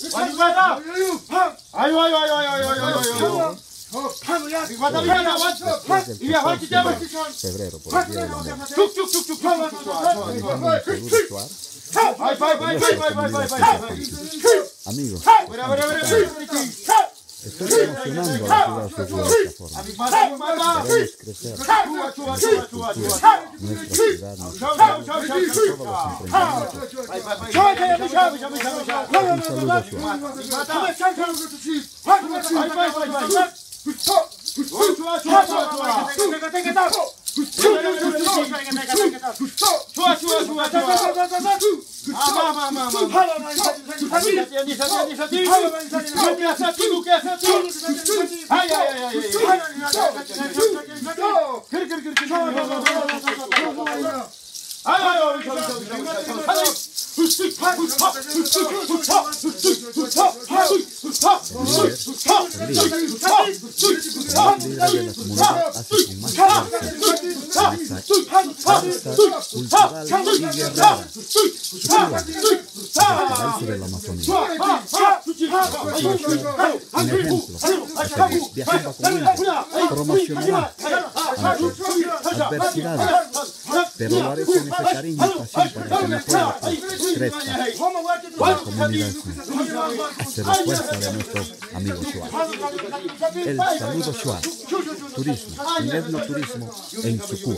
Febrero, por el Día del Amor. Amigos, estoy promocionando a la ciudad de esta forma. Queremos crecer nuestra ciudad, todos los emprendimientos. Un saludo de la Amazonía. Un ejemplo, viajando a Colombia, promocionará adversidades, pero lo haré con ese cariño y pasión para que mi pueblo crezca la comunidad, hacer la fuerza de nuestros amigos Shuar. El saludo Shuar, turismo, un etnoturismo en Sucúa.